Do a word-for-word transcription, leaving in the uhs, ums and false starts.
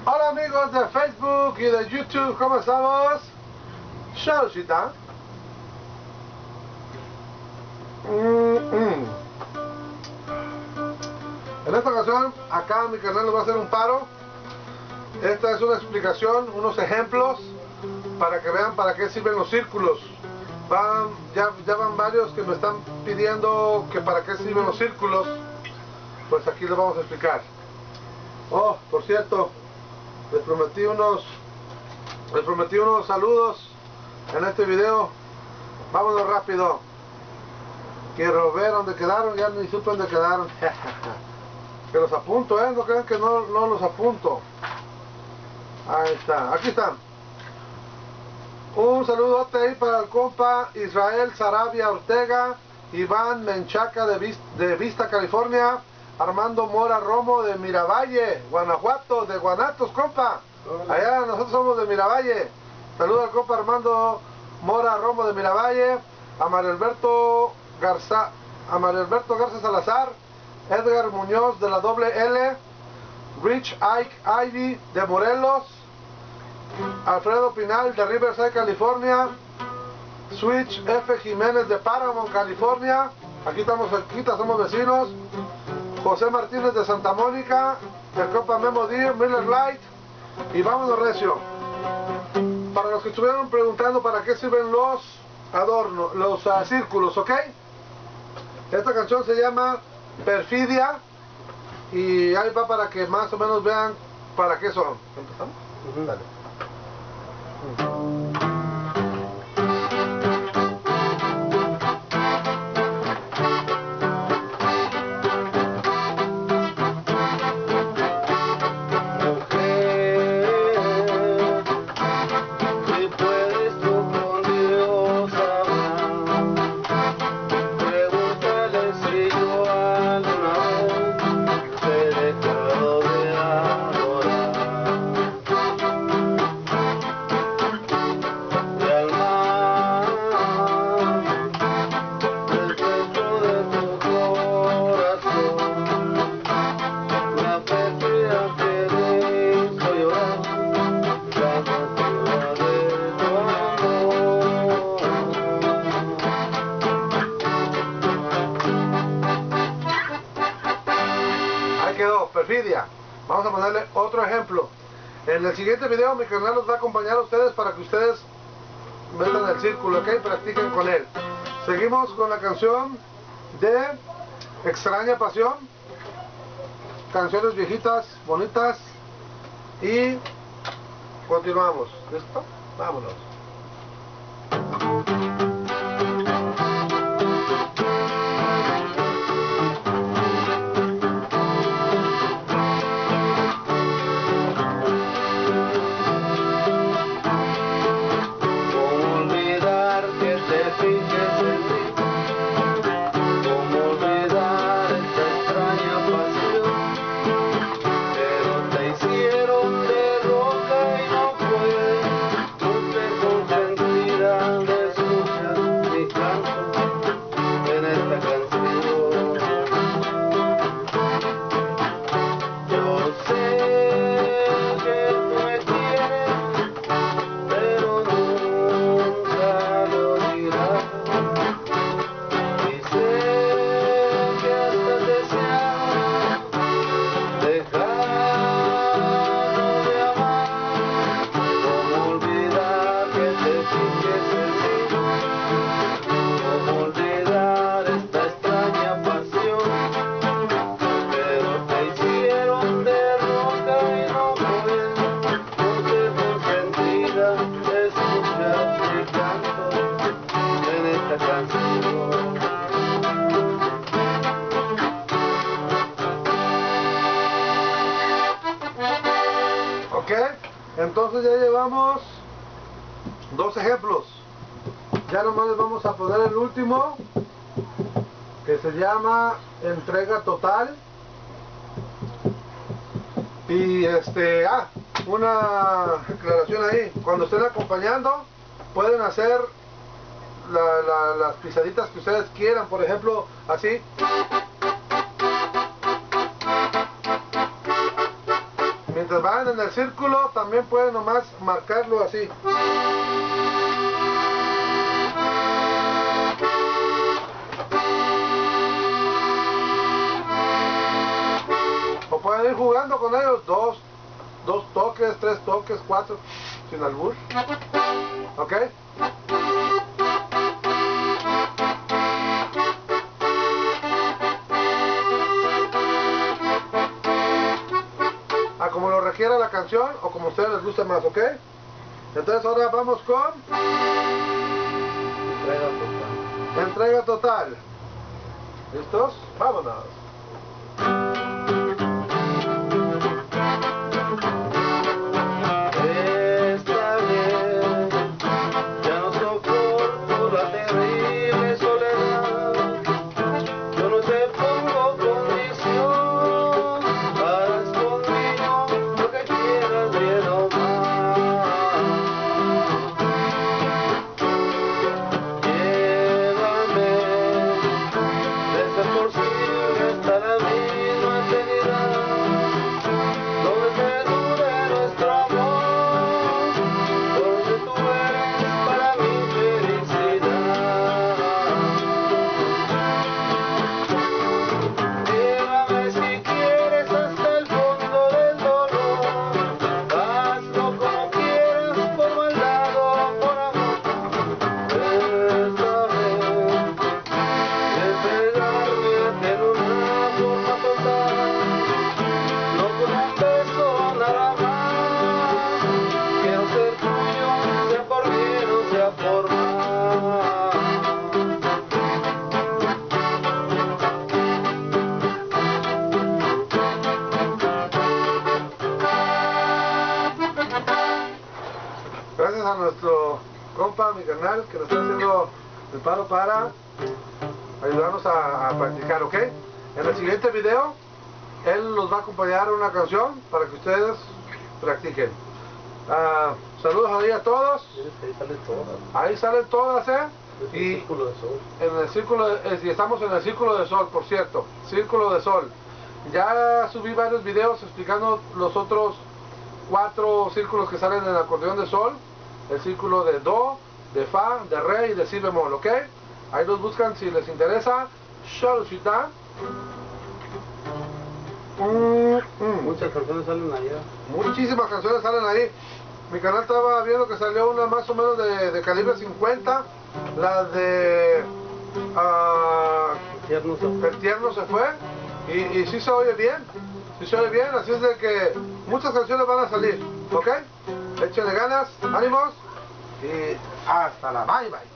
Hola amigos de Facebook y de YouTube, ¿cómo estamos? Showshita. Mm -mm. En esta ocasión, acá mi canal nos va a hacer un paro. Esta es una explicación, unos ejemplos para que vean para qué sirven los círculos. Van, ya, ya van varios que me están pidiendo que para qué sirven los círculos. Pues aquí les vamos a explicar. Oh, por cierto, les prometí unos les prometí unos saludos en este video. Vámonos rápido. Quiero ver dónde quedaron, ya ni supe dónde quedaron. Que los apunto, eh, no crean que no, no los apunto. Ahí está, aquí están. Un saludote ahí para el compa Israel Sarabia Ortega, Iván Menchaca de Vista, de Vista, California, Armando Mora Romo de Miravalle, Guanajuato, de Guanatos, compa. Allá nosotros somos de Miravalle. Saludos al compa Armando Mora Romo de Miravalle, a Mario Alberto Garza, a Mario Alberto Garza Salazar, Edgar Muñoz de la doble L, Rich Ike Ivy de Morelos, Alfredo Pinal de Riverside, California, Switch F Jiménez de Paramount, California, aquí estamos cerquita, somos vecinos, José Martínez de Santa Mónica, el compa Memo Deer, Miller Light, y vámonos recio. Para los que estuvieron preguntando para qué sirven los adornos, los uh, círculos, ¿ok? Esta canción se llama Perfidia y ahí va para que más o menos vean para qué son. ¿Empezamos? Uh-huh. Dale. Uh-huh. Perfidia. Vamos a ponerle otro ejemplo. En el siguiente video mi canal los va a acompañar a ustedes para que ustedes metan el círculo, ok, practiquen con él. Seguimos con la canción de Extraña Pasión, canciones viejitas, bonitas, y continuamos. ¿Listo? Vámonos. Ok, entonces ya llevamos dos ejemplos. Ya nomás les vamos a poner el último, que se llama Entrega Total. Y este, ah, una aclaración ahí, cuando estén acompañando pueden hacer la, la, las pisaditas que ustedes quieran, por ejemplo, así. Mientras van en el círculo, también pueden nomás marcarlo así. O pueden ir jugando con ellos, dos, dos toques, tres toques, cuatro, sin albur. ¿Ok? A como lo requiera la canción o como a ustedes les guste más, ¿ok? Entonces ahora vamos con Entrega total. entrega total. ¿Listos? Vámonos. Esta vez ya no soporto la terrible soledad. Yo no te pongo condición para escondido lo que quieras bien o mal. Llévame de ser posible hasta la misma eternidad, donde perdure nuestro amor, donde tú eres para mi felicidad. Llévame si quieres hasta el fondo del dolor, hazlo como quieras, por maldad o por amor. Esta vez entregarme en una forma total, no con un beso nada más. Quiero ser tuyo, sea por bien o sea por mal. Gracias a nuestro compa, mi canal, que nos está haciendo el paro para ayudarnos a, a practicar, ¿ok? En el siguiente video, él los va a acompañar a una canción para que ustedes practiquen. Ah, saludos ahí a todos. Ahí salen todas. Ahí salen todas, ¿eh? Es un Y círculo de sol. en el círculo, de, eh, y estamos en el círculo de sol, por cierto, círculo de sol. Ya subí varios videos explicando los otros cuatro círculos que salen en el acordeón de sol. El círculo de do, de fa, de re y de si bemol, ¿ok? Ahí los buscan si les interesa. Shalushita. Mm, mm. Muchas canciones salen allá. Muchísimas canciones salen ahí. Mi canal estaba viendo que salió una más o menos de, de calibre cincuenta. La de ah, El tierno se fue. El tierno se fue. Y, y sí se oye bien. Sí se oye bien. Así es de que muchas canciones van a salir. ¿Ok? Échenle ganas, ánimos. Y hasta la bye bye.